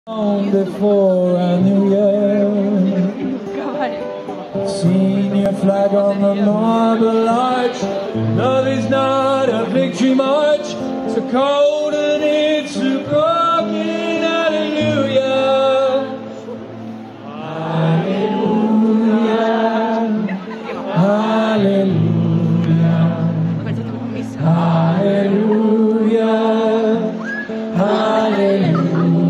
Before I knew you, seen your flag on the marble arch. Love is not a victory march, it's a cold and it's a broken hallelujah. Hallelujah, hallelujah, hallelujah, hallelujah.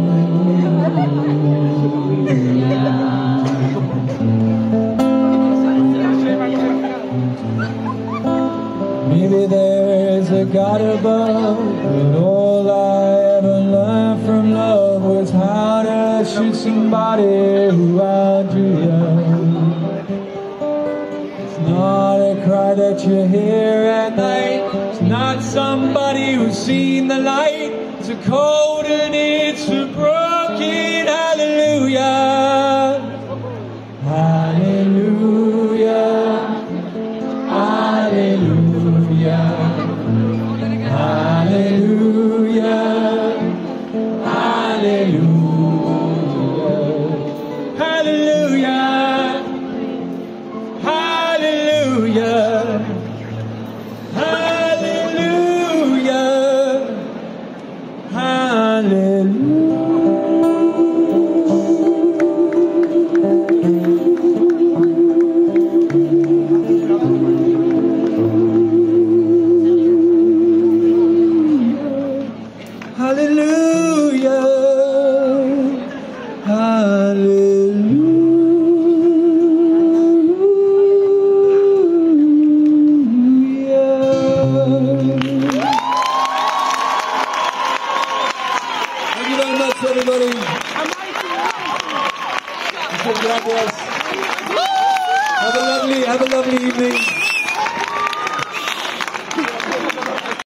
Maybe there's a God above, but all I ever learned from love was how to shoot somebody who outdrew you. It's not a cry that you hear at night, it's not somebody who's seen the light, it's a cold and it's a broken hallelujah. Hallelujah, hallelujah, hallelujah, hallelujah, hallelujah, hallelujah, hallelujah, hallelujah. Hallelujah, hallelujah. Thank you very much, everybody. Have a lovely evening.